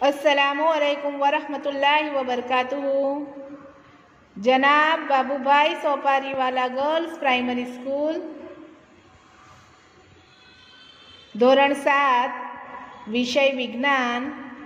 अस्सलामुअलैकुम वरहमतुल्लाहि वबरकातुहू। जनाब Babubhai Sopariwala girls primary school, धोरण 7, विषय विज्ञान,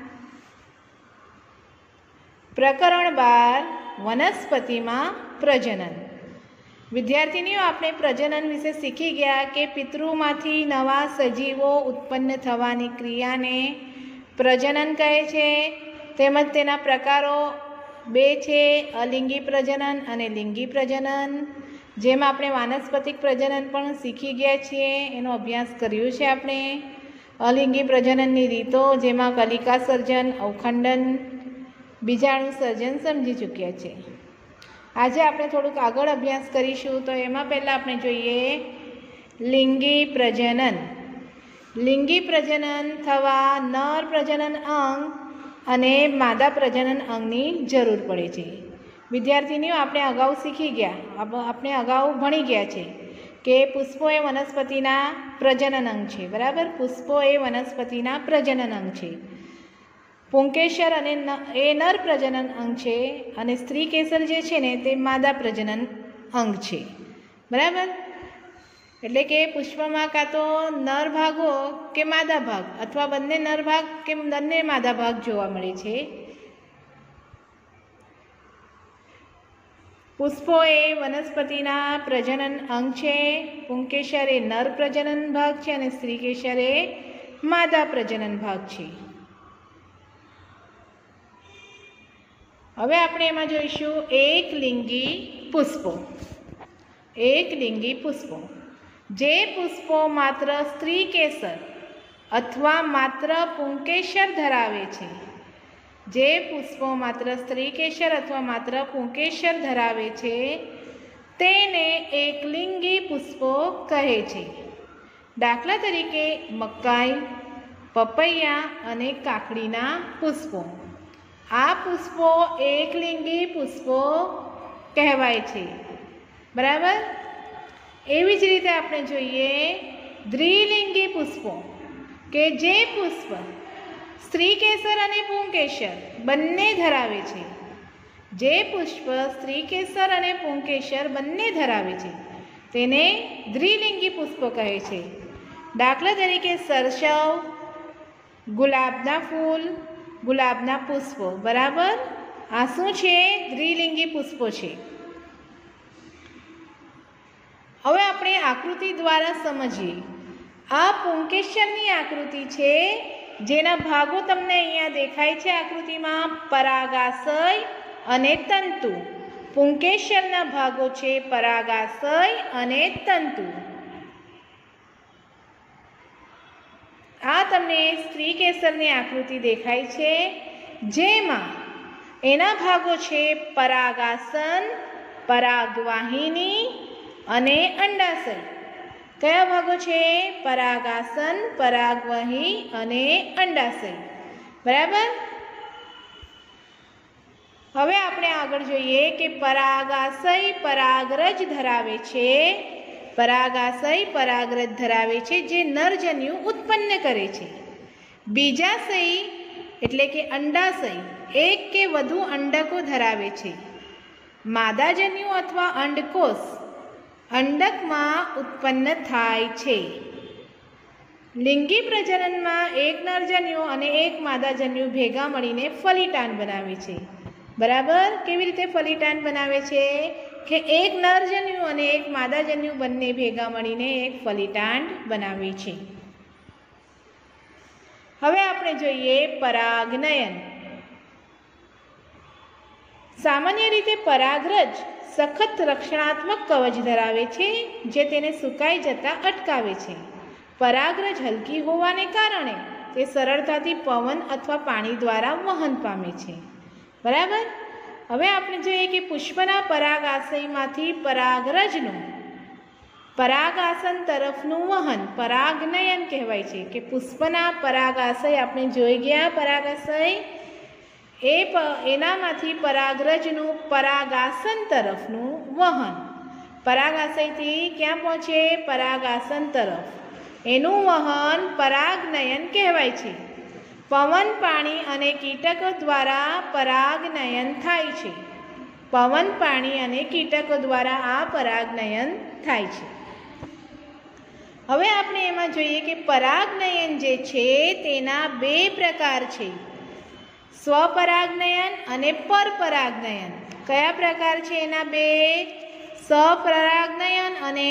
प्रकरण 12 वनस्पति में प्रजनन। विद्यार्थिनीओ, आपणे प्रजनन विषे शीखी गया कि पितृमांथी नवा सजीवो उत्पन्न थवानी क्रियाने प्रजनन कहे छे। तेमज तेना प्रकारो बे छे, अलिंगी प्रजनन अने लिंगी प्रजनन। जेमां आपणे वानस्पतिक प्रजनन पण शीखी गया छीए, एनो अभ्यास कर्यो छे आपणे। अलिंगी प्रजनननी रीतो जेमां कलिका सर्जन, अवखंडन, बीजाणु सर्जन समझी चूक्या छे। आज आपणे थोड़ुंक आगळ अभ्यास करीशुं। तो एमां पहेला आपणे जोईए लिंगी प्रजनन। लिंगी प्रजनन थवा नर प्रजनन अंग अने मादा प्रजनन अंगनी जरूर पड़े छे। विद्यार्थिनीओ, आपणे अगाऊ शीखी गया, आपणे अगाऊ भणी गया छे के पुष्पो ए वनस्पतिना प्रजनन अंग छे। बराबर, पुष्पो ए वनस्पतिना प्रजनन अंग छे। पुंकेसर अने ए नर प्रजनन अंग छे अने स्त्री केसर जे छे ने ते मादा प्रजनन अंग छे। बराबर, एटले के पुष्पमां कां तो नर भाग हो के मादा भाग, अथवा बंने नर भाग के बंने मादा भाग जोवा मळे छे। पुष्पो ए वनस्पतिना प्रजनन अंग छे। पुंकेसर ए नर प्रजनन भाग छे अने स्त्रीकेसर ए मादा प्रजनन भाग छे। हवे आपणे एमां जोईशुं एक लिंगी पुष्पो। एक लिंगी पुष्पो जे पुष्पो मात्र स्त्री केसर अथवा मात्र पुंकेसर धरावे छे। जे पुष्पो मात्र स्त्री केसर अथवा मात्र पुंकेसर धरावे छे तेने एक लिंगी पुष्पो कहे छे। दाखला तरीके मकाई, पपैया अने काकड़ीना पुष्पो। आ पुष्पो एक लिंगी पुष्पो कहेवाय छे। बराबर, एवी ज रीते आपणे जोईए द्विलिंगी पुष्पो के जे पुष्प स्त्री केसर अने पुंकेसर बंने धरावे छे। जे पुष्प स्त्री केसर अने पुंकेसर बंने धरावे छे तेने द्विलिंगी पुष्प कहे छे। दाखला तरीके सरसव, गुलाबना फूल, गुलाबना पुष्पो। बराबर, आ शुं छे? द्विलिंगी पुष्पो छे। हवे आपणे आकृति द्वारा समझीए। आ पुंकेसरनी आकृति छे, जेना भागो तमने अहींया देखाय छे आकृतिमां परागाशय अने तंतु। पुंकेसरना भागो छे परागाशय अने तंतु। आ तमने स्त्री केसरनी आकृति देखाय छे, जेमां एना भागो छे परागासन, परागवाहिनी अने अंडाशय। कया भागो छे? परागासन, परागवाही अने अंडाशय। बराबर, हवे आपणे आगळ जोईए के परागाशय परागरज धरावे छे। परागाशय परागरज धरावे छे जे नरजन्यु उत्पन्न करे छे। बीजाशय एटले के अंडाशय एक के वधु अंडको धरावे छे। मादाजन्यु अथवा अंडकोष अंडक में उत्पन्न थाय छे। लिंगी प्रजनन में एक नरजन्यु अने एक मादाजन्यु भेगा मळीने फलिटांड बनावे छे। बराबर, केवी रीते फलिटांड बनावे छे के एक नरजन्यु अने एक मादाजन्यु बंने भेगा मळीने एक फलिटांड बनावे छे। हवे आपणे जोईए परागनयन। सामान्य रीते परागरज सखत रक्षणात्मक कवच धरावे छे जे तेने सुकाई जता अटकावे छे। परागरज हलकी होवाने कारणे ते सरळताथी पवन अथवा पाणी द्वारा वहन पामे छे। बराबर, हवे आपणे जोईए के पुष्पना परागाशयमांथी परागरजनुं परागासन तरफनुं वहन परागनयन कहेवाय छे। के पुष्पना परागाशय आपणे जोई गया परागाशय एनामांथी परागरजनुं परागासन तरफनुं वहन। परागाशयथी क्यां पहोंचे? परागासन तरफ। एनुं वहन परागनयन कहेवाय छे। પવન, પાણી અને કીટકો દ્વારા પરાગનયન થાય છે. પવન, પાણી અને કીટકો દ્વારા આ પરાગનયન થાય છે. હવે આપણે એમાં જોઈએ કે પરાગનયન જે છે તેના બે પ્રકાર છે, સ્વપરાગનયન અને પરપરાગનયન. કયા પ્રકાર છે એના બે? સ્વપરાગનયન અને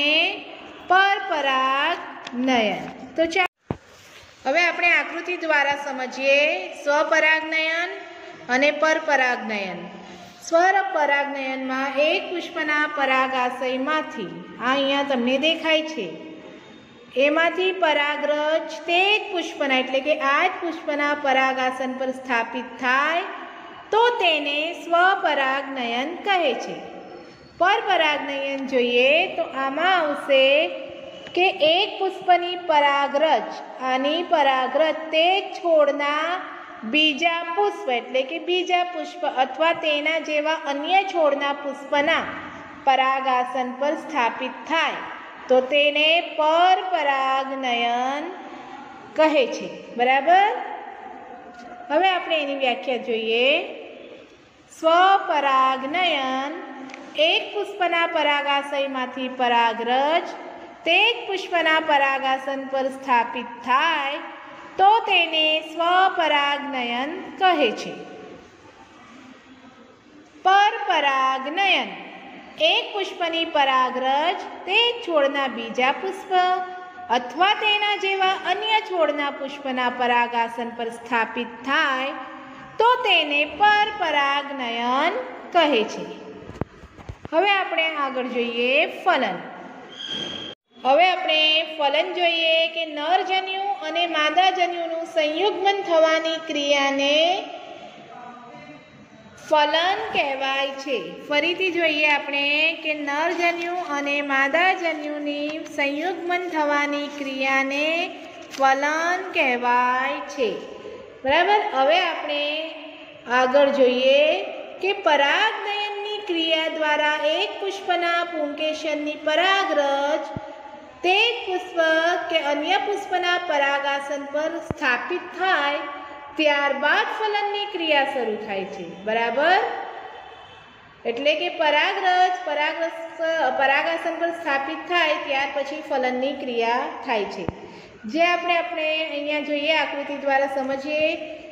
પરપરાગનયન. તો ચાલો હવે આપણે આકૃતિ દ્વારા સમજીએ સ્વપરાગનયન અને પરપરાગનયન. સ્વપરાગનયનમાં એક પુષ્પના પરાગાશયમાંથી, આ અહીંયા તમને દેખાય છે, એમાંથી પરાગરજ તે જ પુષ્પના એટલે કે આ જ પુષ્પના પરાગાસન પર સ્થાપિત થાય તો તેને સ્વપરાગનયન કહે છે. પરપરાગનયન જોઈએ તો આમાં આવશે કે એક પુષ્પની પરાગરજ, આની પરાગરજ તે છોડના બીજા પુષ્પ એટલે કે બીજા પુષ્પ અથવા તેના જેવા અન્ય છોડના પુષ્પના પરાગાસન પર સ્થાપિત થાય તો તેને પરપરાગનયન કહે છે. બરાબર? હવે આપણે એની વ્યાખ્યા જોઈએ. સ્વપરાગનયન એક પુષ્પના પરાગાશયમાંથી પરાગરજ તે જ પુષ્પના પરાગાસન પર સ્થાપિત થાય તો તેને સ્વપરાગનયન કહે છે. પરપરાગનયન એક પુષ્પની પરાગરજ તે છોડના બીજા પુષ્પ અથવા તેના જેવા અન્ય છોડના પુષ્પના પરાગાસન પર સ્થાપિત થાય તો તેને પરપરાગનયન કહે છે. હવે આપણે આગળ જોઈએ ફલન. હવે આપણે ફલન જોઈએ કે નરજન્યુ અને માદાજન્યુનું સંયુગ્મન થવાની ક્રિયાને ફલન કહેવાય છે. ફરીથી જોઈએ આપણે કે નરજન્યુ અને માદાજન્યુની સંયુગ્મન થવાની ક્રિયાને ફલન કહેવાય છે. બરાબર? હવે આપણે આગળ જોઈએ કે પરાગનયનની ક્રિયા દ્વારા એક પુષ્પના પુંકેસરની પરાગરજ તે પુષ્પ કે અન્ય પુષ્પના પરાગાસન પર સ્થાપિત થાય ત્યારબાદ ફલનની ક્રિયા શરૂ થાય છે. બરાબર? એટલે કે પરાગરજ પરાગાસન પર સ્થાપિત થાય ત્યાર પછી ફલનની ક્રિયા થાય છે. જે આપણે અહીંયા જોઈએ આકૃતિ દ્વારા સમજીએ.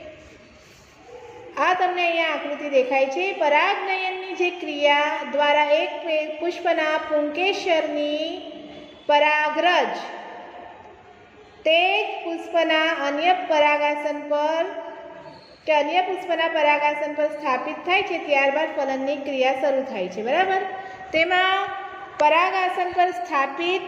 આ તમને અહીંયા આકૃતિ દેખાય છે. પરાગનયનની જે ક્રિયા દ્વારા એક પુષ્પના પુંકેસરની પરાગરજ તે પુષ્પના અન્ય પરાગાસન પર કે અન્ય પુષ્પના પરાગાસન પર સ્થાપિત થાય છે ત્યારબાદ ફલનની ક્રિયા શરૂ થાય છે. બરાબર? તેમાં પરાગાસન પર સ્થાપિત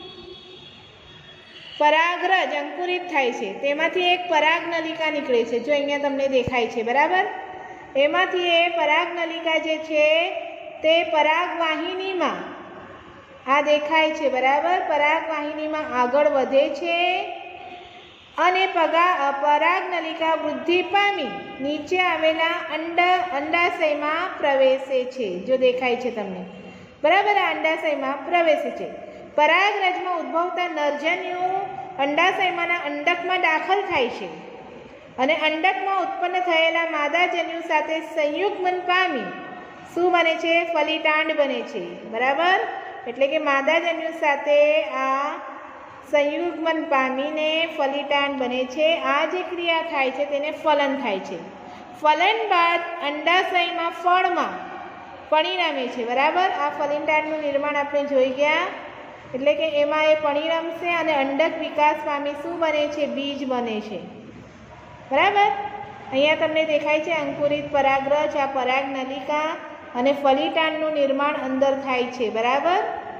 પરાગરજ અંકુરિત થાય છે. તેમાંથી એક પરાગનલિકા નીકળે છે, જો અહીંયા તમને દેખાય છે. બરાબર? એમાંથી એ પરાગનલિકા જે છે તે પરાગવાહિનીમાં આ દેખાય છે. બરાબર? પરાગવાહિનીમાં આગળ વધે છે અને પરાગનલિકા વૃદ્ધિ પામી નીચે આવેલા અંડાશયમાં પ્રવેશે છે. જો દેખાય છે તમને. બરાબર? આ અંડાશયમાં પ્રવેશે છે. પરાગરજમાં ઉદ્ભવતા નરજન્યુ અંડાશયમાંના અંડકમાં દાખલ થાય છે અને અંડકમાં ઉત્પન્ન થયેલા માદાજન્યુ સાથે સંયુગ્મન પામી શું બને છે? ફલિતાંડ બને છે. બરાબર? એટલે કે માદાજન્યુ સાથે આ સંયુગ્મન પામીને ફલિતાંડ બને છે. આ જે ક્રિયા થાય છે તેને ફલન થાય છે. ફલન બાદ અંડાશયમાં ફળમાં પરિણમે છે. બરાબર? આ ફલિતાંડનું નિર્માણ આપણે જોઈ ગયા. એટલે કે એમાં એ પરિણમશે અને અંડક વિકાસ પામી શું બને છે? બીજ બને છે. બરાબર? અહીંયા તમને દેખાય છે અંકુરિત પરાગરજ, આ પરાગનલિકા અને ફલિતાંડનું નિર્માણ અંદર થાય છે. બરાબર?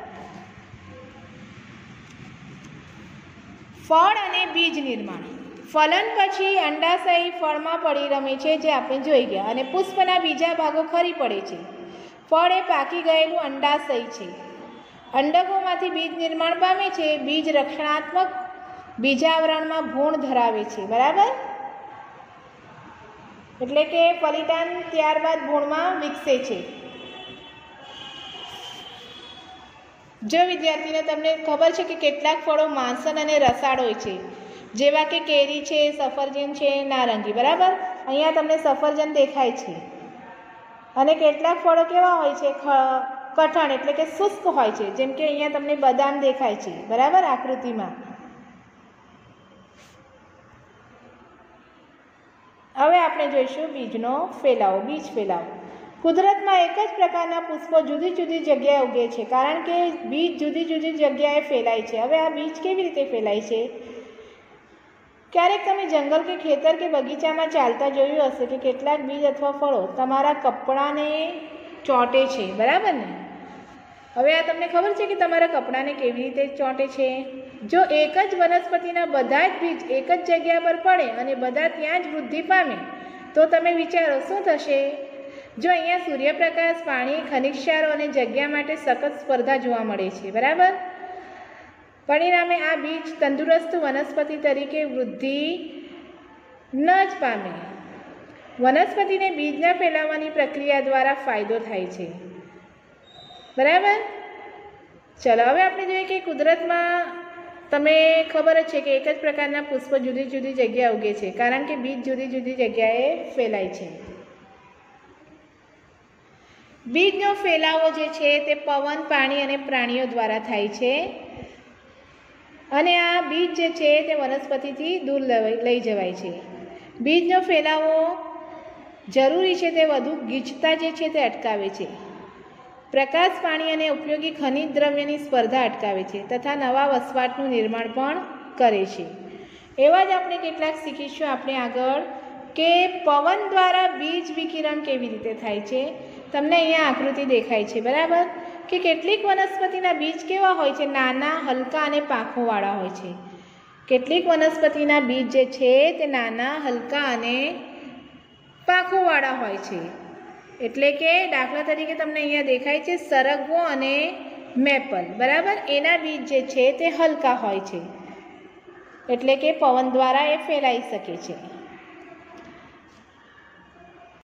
ફળ અને બીજ નિર્માણ. ફલન પછી અંડાશય ફળમાં પરિણમે છે, જે આપણે જોઈ ગયા, અને પુષ્પના બીજા ભાગો ખરી પડે છે. ફળ એ પાકી ગયેલું અંડાશય છે. અંડકોમાંથી બીજ નિર્માણ પામે છે. બીજ રક્ષણાત્મક બીજાવરણમાં ભૂણ ધરાવે છે. બરાબર? એટલે કે ફલિતાંડ ત્યારબાદ ભૂણમાં વિકસે છે. જો વિદ્યાર્થીને તમને ખબર છે કે કેટલાક ફળો માંસન અને રસાળ હોય છે, જેવા કે કેરી છે, સફરજન છે, નારંગી, બરાબર. અહીંયા તમને સફરજન દેખાય છે અને કેટલાક ફળો કેવા હોય છે, કઠણ એટલે કે શુષ્ક હોય છે, જેમ કે અહીંયા તમને બદામ દેખાય છે, બરાબર, આકૃતિમાં. હવે આપણે જોઈશું બીજનો ફેલાવો. બીજ ફેલાવો. કુદરતમાં એક જ પ્રકારના પુષ્પો જુદી જુદી જગ્યાએ ઉગે છે, કારણ કે બીજ જુદી જુદી જગ્યાએ ફેલાય છે. હવે આ બીજ કેવી રીતે ફેલાય છે? ક્યારેક તમે જંગલ કે ખેતર કે બગીચામાં ચાલતા જોયું હશે કે કેટલાક બીજ અથવા ફળો તમારા કપડાને ચોંટે છે, બરાબર ને? હવે આ તમને ખબર છે કે તમારા કપડાને કેવી રીતે ચોંટે છે? જો એક જ વનસ્પતિના બધા જ બીજ એક જ જગ્યા પર પડે અને બધા ત્યાં જ વૃદ્ધિ પામે તો તમે વિચારો શું થશે? જો અહીંયા સૂર્યપ્રકાશ, પાણી, ખનિજ ક્ષારો અને જગ્યા માટે સખત સ્પર્ધા જોવા મળે છે, બરાબર. પરિણામે આ બીજ તંદુરસ્ત વનસ્પતિ તરીકે વૃદ્ધિ ન જ પામે. વનસ્પતિને બીજના ફેલાવવાની પ્રક્રિયા દ્વારા ફાયદો થાય છે, બરાબર. ચલો હવે આપણે જોઈએ કે કુદરતમાં તમે ખબર જ છે કે એક જ પ્રકારના પુષ્પ જુદી જુદી જગ્યાએ ઉગે છે, કારણ કે બીજ જુદી જુદી જગ્યાએ ફેલાય છે. બીજનો ફેલાવો જે છે તે પવન, પાણી અને પ્રાણીઓ દ્વારા થાય છે અને આ બીજ જે છે તે વનસ્પતિથી દૂર લઈ જવાય છે. બીજનો ફેલાવો જરૂરી છે તે વધુ ગીચતા જે છે તે અટકાવે છે. પ્રકાશ, પાણી અને ઉપયોગી ખનિજ દ્રવ્યની સ્પર્ધા અટકાવે છે તથા નવા વસવાટનું નિર્માણ પણ કરે છે. એવા જ આપણે કેટલાક શીખીશું આપણે આગળ કે પવન દ્વારા બીજ વિકિરણ કેવી રીતે થાય છે. તમને અહીંયા આકૃતિ દેખાય છે, બરાબર, કે કેટલીક વનસ્પતિના બીજ કેવા હોય છે? નાના, હલકા અને પાંખોવાળા હોય છે. કેટલીક વનસ્પતિના બીજ જે છે તે નાના, હલકા અને પાંખોવાળા હોય છે. એટલે કે દાખલા તરીકે તમને અહીંયા દેખાય છે સરગવો અને મેપલ, બરાબર. એના બીજ જે છે તે હલકા હોય છે, એટલે કે પવન દ્વારા એ ફેલાઈ શકે છે.